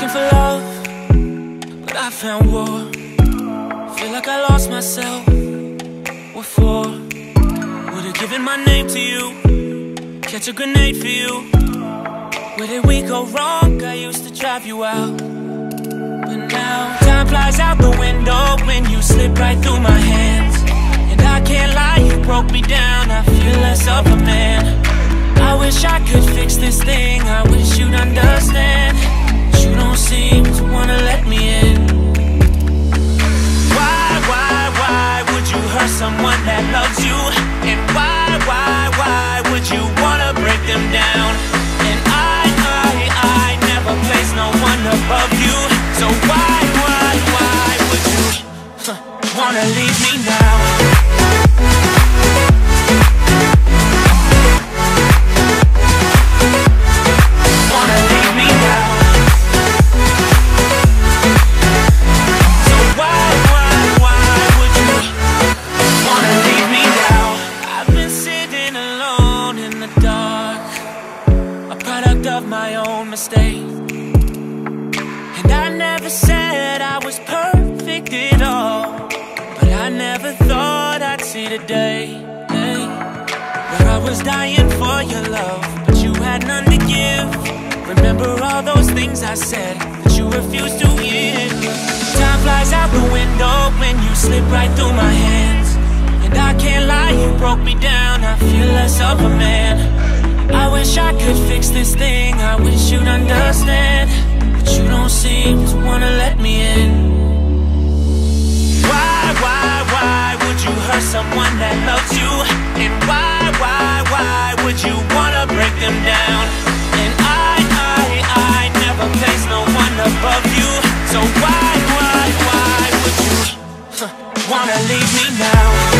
looking for love, but I found war. Feel like I lost myself. What for? Would've given my name to you, catch a grenade for you. Where did we go wrong? I used to drive you out, but now time flies out the window when you slip right through my hands. And I can't lie, you broke me down, I feel less of a man. I wish I could fix this thing, I wish you'd understand. But you don't seem to wanna let me in. Why would you hurt someone that loves you? And why would you wanna break them down? And I never place no one above you. So why would you wanna leave me now? Of my own mistake, and I never said I was perfect at all, but I never thought I'd see the day, where I was dying for your love, but you had none to give. Remember all those things I said that you refused to hear. Time flies out the window when you slip right through my hands. And I can't lie, you broke me down, I feel less of a man. I wish I could fix this thing, I wish you'd understand. But you don't seem to wanna let me in. Why would you hurt someone that loves you? And why would you wanna break them down? And I never place no one above you. So why would you wanna leave me now?